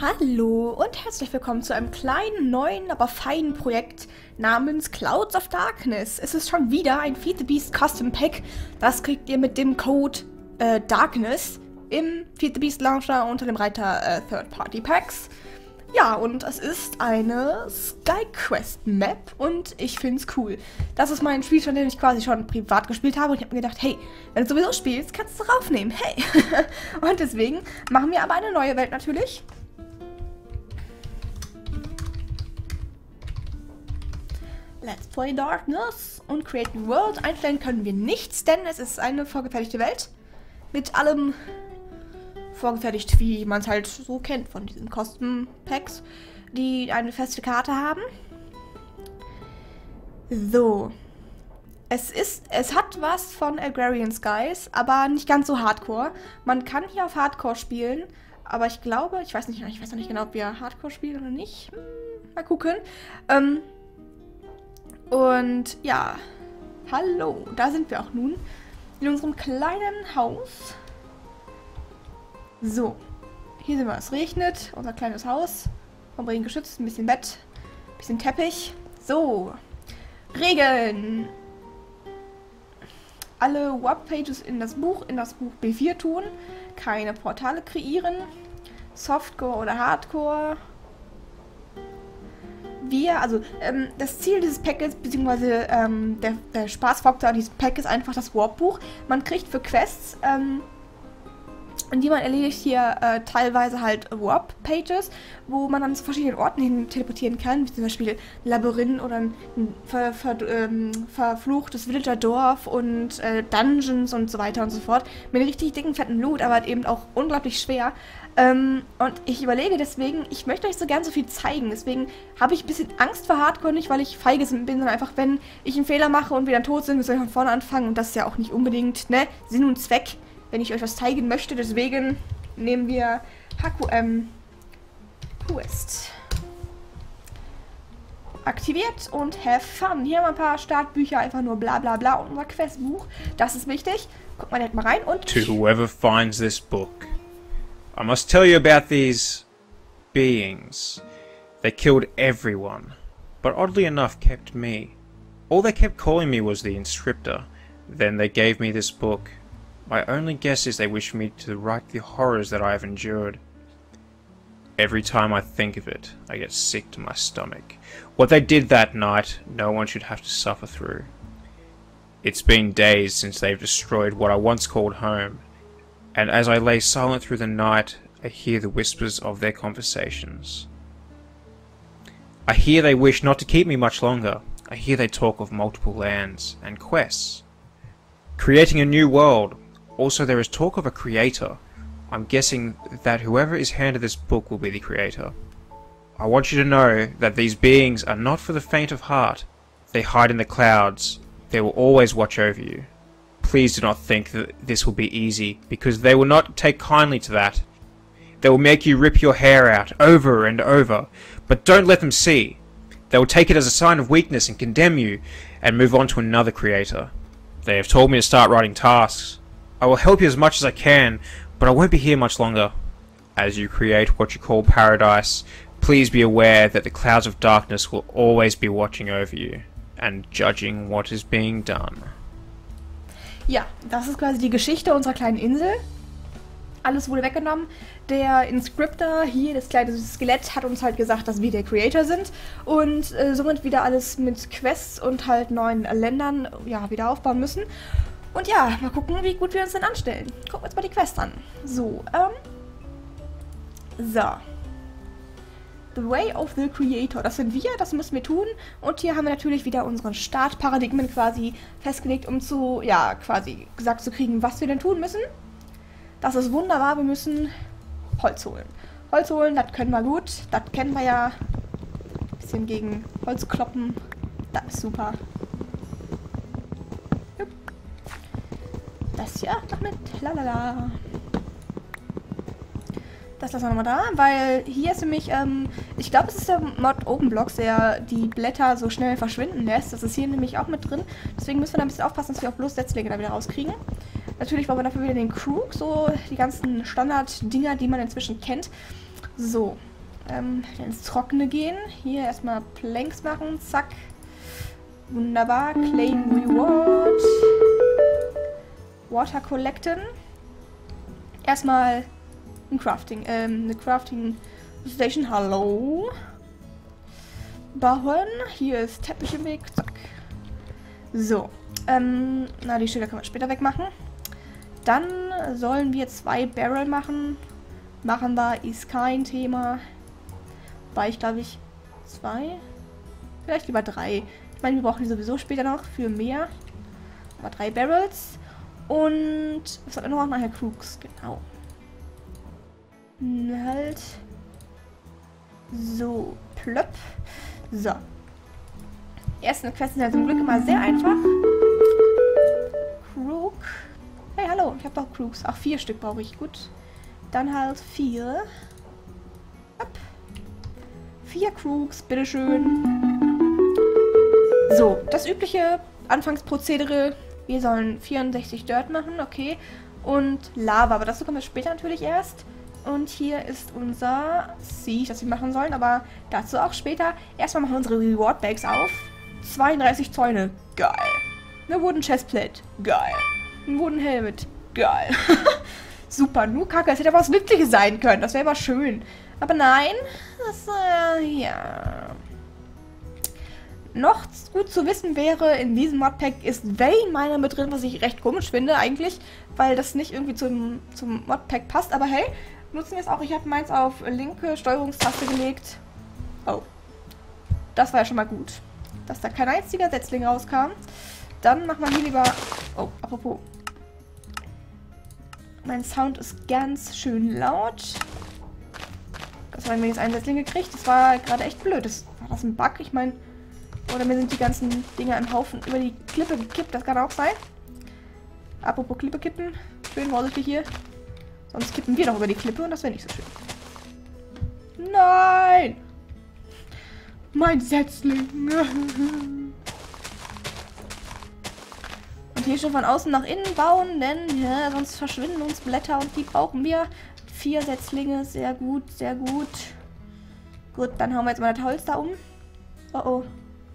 Hallo und herzlich willkommen zu einem kleinen, neuen, aber feinen Projekt namens Clouds of Darkness. Es ist schon wieder ein Feed the Beast Custom Pack. Das kriegt ihr mit dem Code Darkness im Feed the Beast Launcher unter dem Reiter Third Party Packs. Ja, und es ist eine SkyQuest Map und ich finde es cool. Das ist mein Spiel, den ich quasi schon privat gespielt habe und ich habe mir gedacht, hey, wenn du sowieso spielst, kannst du es raufnehmen, hey. Und deswegen machen wir aber eine neue Welt natürlich. Let's Play Darkness und Create New World. Einstellen können wir nichts, denn es ist eine vorgefertigte Welt. Mit allem vorgefertigt, wie man es halt so kennt von diesen Custom Packs, die eine feste Karte haben. So. Es hat was von Agrarian Skies, aber nicht ganz so hardcore. Man kann hier auf Hardcore spielen, aber ich glaube, ich weiß noch nicht genau, ob wir Hardcore spielen oder nicht. Mal gucken. Und ja, hallo, da sind wir auch nun in unserem kleinen Haus. So, hier sind wir, es regnet, unser kleines Haus, vom Regen geschützt, ein bisschen Bett, ein bisschen Teppich. So, Regeln. Alle Webpages in das Buch B4 tun, keine Portale kreieren, Softcore oder Hardcore. Das Ziel dieses Packs, beziehungsweise der Spaßfaktor an diesem Pack ist einfach das Warp-Buch. Man kriegt für Quests, die man erledigt, hier teilweise halt Warp-Pages, wo man dann zu verschiedenen Orten hin teleportieren kann, wie zum Beispiel Labyrinth oder ein verfluchtes Villagerdorf und Dungeons und so weiter und so fort. Mit einem richtig dicken, fetten Loot, aber halt eben auch unglaublich schwer. Und ich überlege deswegen, ich möchte euch so gern so viel zeigen, deswegen habe ich ein bisschen Angst vor Hardcore, nicht weil ich feige bin, sondern einfach, wenn ich einen Fehler mache und wir dann tot sind, müssen wir von vorne anfangen und das ist ja auch nicht unbedingt, ne, Sinn und Zweck, wenn ich euch was zeigen möchte, deswegen nehmen wir HQM Quest. Aktiviert und have fun. Hier haben wir ein paar Startbücher, einfach nur bla bla bla und unser Questbuch, das ist wichtig. Guck mal direkt mal rein und... To whoever finds this book, I must tell you about these beings. They killed everyone, but oddly enough kept me. All they kept calling me was the Inscriptor. Then they gave me this book. My only guess is they wish me to write the horrors that I have endured. Every time I think of it, I get sick to my stomach. What they did that night, no one should have to suffer through. It's been days since they've destroyed what I once called home. And as I lay silent through the night, I hear the whispers of their conversations. I hear they wish not to keep me much longer. I hear they talk of multiple lands and quests. Creating a new world. Also there is talk of a creator. I'm guessing that whoever is handed this book will be the creator. I want you to know that these beings are not for the faint of heart. They hide in the clouds. They will always watch over you. Please do not think that this will be easy, because they will not take kindly to that. They will make you rip your hair out over and over, but don't let them see. They will take it as a sign of weakness and condemn you, and move on to another creator. They have told me to start writing tasks. I will help you as much as I can, but I won't be here much longer. As you create what you call paradise, please be aware that the clouds of darkness will always be watching over you, and judging what is being done. Ja, das ist quasi die Geschichte unserer kleinen Insel. Alles wurde weggenommen. Der Inscriptor, hier das kleine Skelett, hat uns halt gesagt, dass wir der Creator sind. Und somit wieder alles mit Quests und halt neuen Ländern ja, wieder aufbauen müssen. Und ja, mal gucken, wie gut wir uns denn anstellen. Gucken wir uns mal die Quest an. So, The Way of the Creator, das sind wir, das müssen wir tun. Und hier haben wir natürlich wieder unseren Startparadigmen quasi festgelegt, um quasi gesagt zu kriegen, was wir denn tun müssen. Das ist wunderbar, wir müssen Holz holen. Holz holen, das können wir gut, das kennen wir ja. Ein bisschen gegen Holz kloppen, das ist super. Jupp. Das hier noch mit, lalala. Das lassen wir nochmal da, weil hier ist nämlich, ich glaube, es ist der Mod OpenBlocks, der die Blätter so schnell verschwinden lässt. Das ist hier nämlich auch mit drin. Deswegen müssen wir da ein bisschen aufpassen, dass wir auch bloß Setzlinge da wieder rauskriegen. Natürlich brauchen wir dafür wieder den Krug, so die ganzen Standard-Dinger, die man inzwischen kennt. So, ins Trockene gehen. Hier erstmal Planks machen. Zack. Wunderbar. Claim Reward. Water collecten. Erstmal eine Crafting Station. Hallo. Bauen. Hier ist Teppich im Weg. Zack. So. Na, die Schilder können wir später wegmachen. Dann sollen wir 2 Barrel machen. Machen wir, ist kein Thema. Weil ich glaube 2. Vielleicht lieber 3. Ich meine, wir brauchen die sowieso später noch für mehr. Aber 3 Barrels. Und was hat er noch? Nachher Crooks, genau. Halt. So, plöpp. So. Die ersten Quests sind ja zum Glück immer sehr einfach. Crook. Hey, hallo, ich habe doch Crooks. Ach, 4 Stück brauche ich. Gut. Dann halt 4. Ab. 4 Crooks, bitteschön. So, das übliche Anfangsprozedere. Wir sollen 64 Dirt machen, okay. Und Lava, aber dazu kommen wir später natürlich erst. Und hier ist unser Siege, das wir machen sollen, aber dazu auch später. Erstmal machen wir unsere Reward Bags auf. 32 Zäune, geil. Eine Wooden Chestplate, geil. Ein Wooden Helmet, geil. Super, nur Kacke, es hätte aber was Nützliches sein können, das wäre aber schön. Aber nein, das, ja. Noch gut zu wissen wäre, in diesem Modpack ist Vein Miner mit drin, was ich recht komisch finde eigentlich, weil das nicht irgendwie zum Modpack passt. Aber hey, nutzen wir es auch. Ich habe meins auf linke Steuerungstaste gelegt. Oh, das war ja schon mal gut, dass da kein einziger Setzling rauskam. Dann machen wir hier lieber... Oh, apropos. Mein Sound ist ganz schön laut. Das war, wenn jetzt einen Setzling gekriegt. Das war gerade echt blöd. War das ein Bug? Ich meine... Oder mir sind die ganzen Dinger im Haufen über die Klippe gekippt. Das kann auch sein. Apropos Klippe kippen. Schön vorsichtig hier. Sonst kippen wir doch über die Klippe und das wäre nicht so schön. Nein! Mein Setzling. Und hier schon von außen nach innen bauen, denn ja, sonst verschwinden uns Blätter und die brauchen wir. 4 Setzlinge. Sehr gut, sehr gut. Gut, dann hauen wir jetzt mal das Holz da um. Oh oh.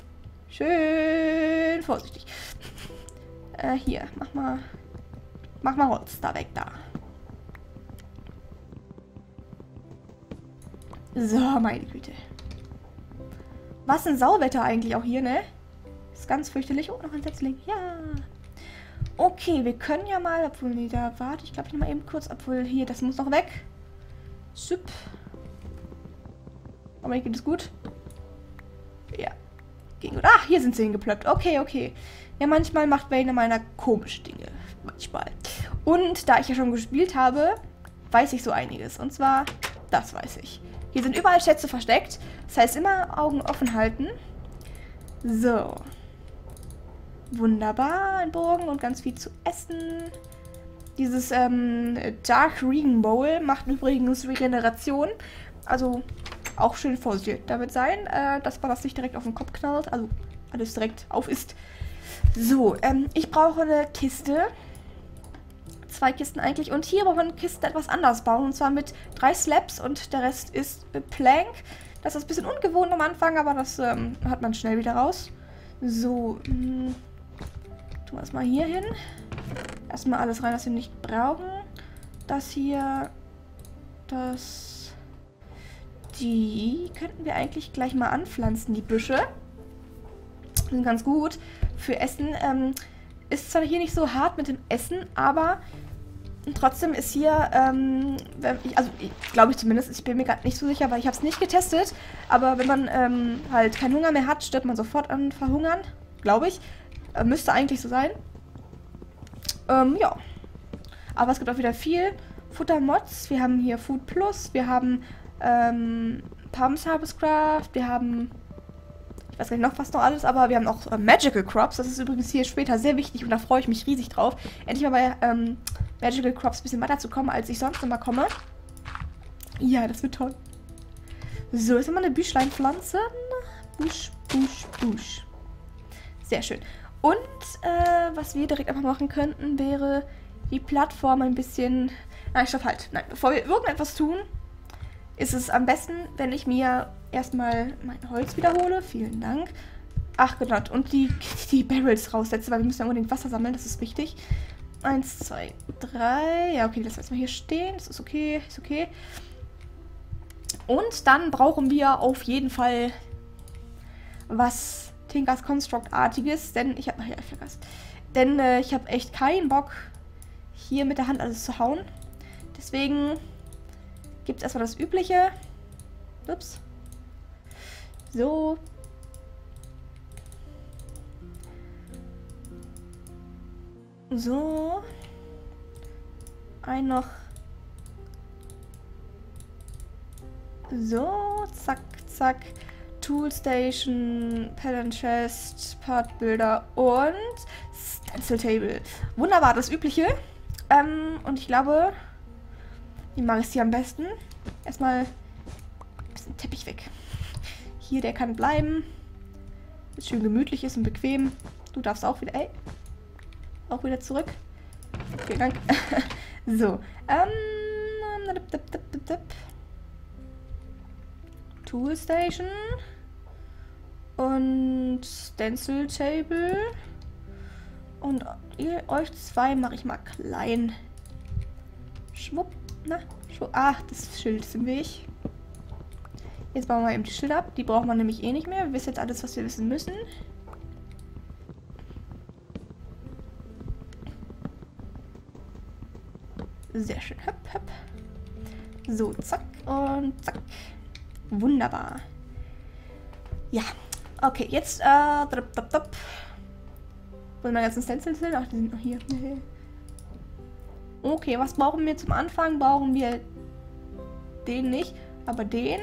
Schön vorsichtig. Hier, mach mal Holz da weg, da. So, meine Güte. Was ein Sauwetter eigentlich auch hier, ne? Ist ganz fürchterlich. Oh, noch ein Setzling. Ja. Okay, wir können ja mal, obwohl, nee, da warte ich glaube ich noch mal eben kurz, obwohl hier, das muss noch weg. Süpp. Aber geht es gut? Ja. Ging gut. Ah, hier sind sie hingeplöppt. Okay, okay. Ja, manchmal macht Vein meiner komische Dinge. Manchmal. Und da ich ja schon gespielt habe, weiß ich so einiges. Und zwar, das weiß ich. Hier sind überall Schätze versteckt. Das heißt, immer Augen offen halten. So. Wunderbar. Ein Bogen und ganz viel zu essen. Dieses Dark Regan Bowl macht übrigens Regeneration. Also... auch schön vorsichtig damit sein, dass man das nicht direkt auf den Kopf knallt, also alles direkt auf ist. So, ich brauche eine Kiste. 2 Kisten eigentlich. Und hier brauchen wir eine Kiste etwas anders bauen. Und zwar mit 3 Slabs und der Rest ist Plank. Das ist ein bisschen ungewohnt am Anfang, aber das hat man schnell wieder raus. So, tun wir das mal hier hin. Erstmal alles rein, was wir nicht brauchen. Das hier, das... Die könnten wir eigentlich gleich mal anpflanzen, die Büsche. Die sind ganz gut für Essen. Ist zwar hier nicht so hart mit dem Essen, aber trotzdem ist hier, also glaube ich zumindest, ich bin mir gerade nicht so sicher, weil ich habe es nicht getestet, aber wenn man halt keinen Hunger mehr hat, stirbt man sofort an Verhungern, glaube ich. Müsste eigentlich so sein. Ja. Aber es gibt auch wieder viel Futtermods. Wir haben hier Food Plus, wir haben Pumps Harvestcraft, wir haben, ich weiß gar nicht noch was noch alles, aber wir haben auch Magical Crops, das ist übrigens hier später sehr wichtig und da freue ich mich riesig drauf, endlich mal bei Magical Crops ein bisschen weiter zu kommen, als ich sonst immer komme. Ja, das wird toll. So, jetzt haben wir eine Büschlein pflanzen. Busch, Busch, Busch. Sehr schön. Und was wir direkt einfach machen könnten, wäre die Plattform ein bisschen... Nein, stopp, halt. Nein, bevor wir irgendetwas tun, ist es am besten, wenn ich mir erstmal mein Holz wiederhole. Vielen Dank. Ach genau, und die Barrels raussetze, weil wir müssen ja unbedingt Wasser sammeln, das ist wichtig. 1, 2, 3. Ja, okay, die lassen wir jetzt mal hier stehen. Das ist okay, ist okay. Und dann brauchen wir auf jeden Fall was Tinkers Construct-artiges, denn ich habe ich habe echt keinen Bock, hier mit der Hand alles zu hauen. Deswegen gibt es erstmal das Übliche. Ups. So. So. Ein noch. So. Zack, zack. Toolstation, Pallet Chest, Part Builder und Stencil Table. Wunderbar, das Übliche. Und ich glaube, wie mache ich es hier am besten? Erstmal ein bisschen Teppich weg. Hier, der kann bleiben. Ist schön gemütlich ist und bequem. Du darfst auch wieder, auch wieder zurück. Vielen Dank. So. Toolstation. Und Stencil Table. Und euch zwei mache ich mal klein. Schwupp. Na, schwupp. Ach, das Schild ist im Weg. Jetzt bauen wir eben die Schilder ab. Die braucht man nämlich eh nicht mehr. Wir wissen jetzt alles, was wir wissen müssen. Sehr schön. Hopp, hopp. So, zack und zack. Wunderbar. Ja. Okay, jetzt, Wo sind meine ganzen Stencils hin? Ach, die sind noch hier. Okay, was brauchen wir zum Anfang? Brauchen wir den nicht, aber den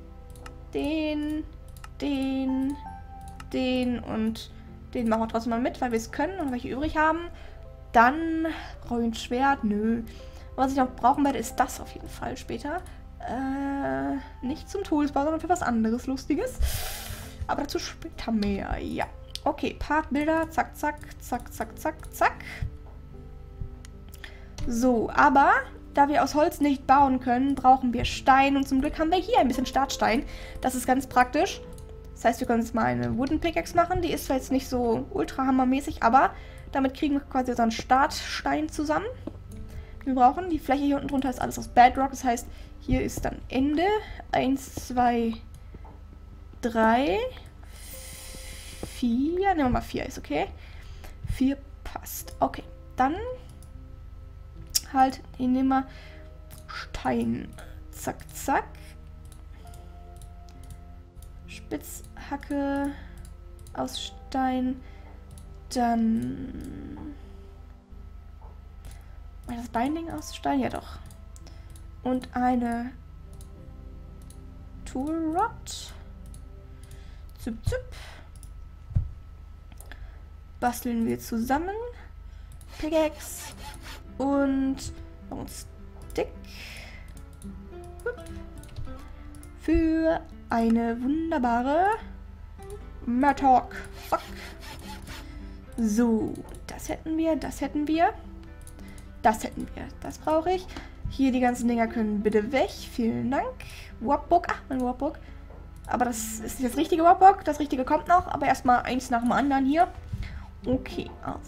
und den machen wir trotzdem mal mit, weil wir es können und welche übrig haben. Dann brauche ich ein Schwert. Nö. Was ich noch brauchen werde, ist das auf jeden Fall später. Nicht zum Toolsbau, sondern für was anderes Lustiges. Aber dazu später mehr. Ja. Okay, Partbilder. Zack, zack, zack, zack, zack, zack. So, aber da wir aus Holz nicht bauen können, brauchen wir Stein. Und zum Glück haben wir hier ein bisschen Startstein. Das ist ganz praktisch. Das heißt, wir können jetzt mal eine Wooden Pickaxe machen. Die ist zwar jetzt nicht so ultra hammermäßig, aber damit kriegen wir quasi unseren Startstein zusammen. Wir brauchen die Fläche hier unten drunter ist alles aus Bedrock. Das heißt, hier ist dann Ende. 1, 2, 3, 4. Nehmen wir mal 4, ist okay. 4 passt. Okay, dann halt, hier nehmen wir Stein. Zack, zack. Spitzhacke aus Stein. Dann das Binding aus Stein, ja doch. Und eine Tool Rod. Zip, zip. Basteln wir zusammen. Pickaxe. Und ein Stick. Für eine wunderbare Mattock. Fuck. So, das hätten wir, das hätten wir. Das hätten wir. Das brauche ich. Hier die ganzen Dinger können bitte weg. Vielen Dank. Warpbook. Ach, mein Warpbook. Aber das ist nicht das richtige Warpbook. Das richtige kommt noch. Aber erstmal eins nach dem anderen hier. Okay, also.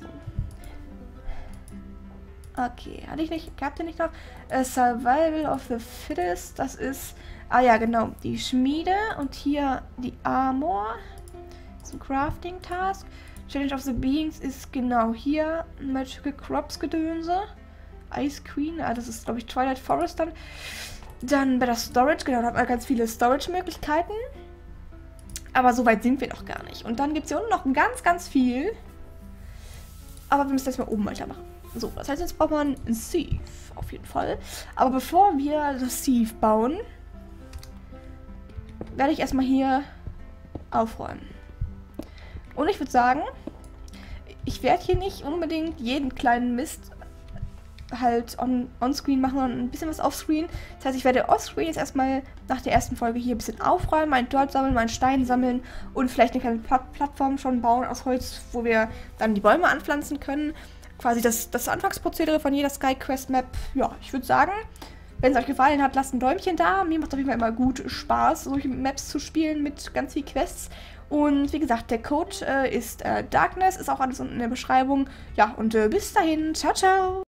Okay, hatte ich nicht, habt ihr nicht noch? Survival of the Fittest. Das ist, ah ja, genau, die Schmiede. Und hier die Armor. Das ist ein Crafting Task. Challenge of the Beings ist genau hier. Magical Crops Gedönse. Ice Queen, das ist, glaube ich, Twilight Forest dann. Dann bei der Storage, genau, da hat man ganz viele Storage-Möglichkeiten. Aber so weit sind wir noch gar nicht. Und dann gibt es hier unten noch ganz, ganz viel. Aber wir müssen erstmal oben weitermachen. So, das heißt, jetzt braucht man ein Sieve, auf jeden Fall. Aber bevor wir das Sieve bauen, werde ich erstmal hier aufräumen. Und ich würde sagen, ich werde hier nicht unbedingt jeden kleinen Mist halt on-screen machen und ein bisschen was offscreen. Das heißt, ich werde offscreen jetzt erstmal nach der ersten Folge hier ein bisschen aufräumen, meinen Dirt sammeln, meinen Stein sammeln und vielleicht eine kleine Plattform schon bauen aus Holz, wo wir dann die Bäume anpflanzen können. Quasi das Anfangsprozedere von jeder SkyQuest Map. Ja, ich würde sagen, Wenn es euch gefallen hat, lasst ein Däumchen da. Mir macht es auf jeden Fall immer gut Spaß, solche Maps zu spielen mit ganz viel Quests. Und wie gesagt, der Code ist Darkness, ist auch alles unten in der Beschreibung. Ja, und bis dahin, ciao, ciao!